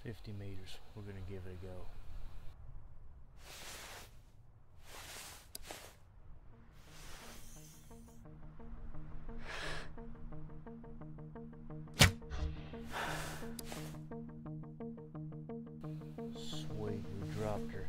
50 meters. We're going to give it a go. Sweet, we dropped her.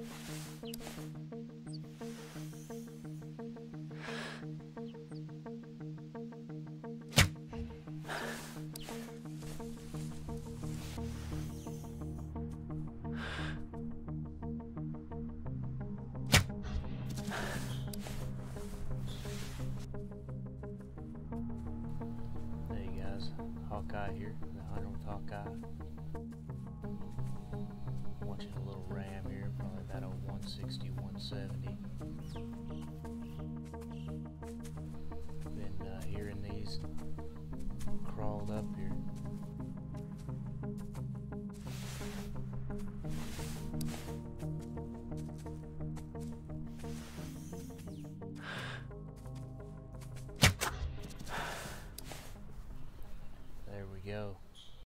Hey guys, Hawkeye here, the hunter with Hawkeye. Watching a little ram here, probably about a 160, 170. Been hearing these crawled up here.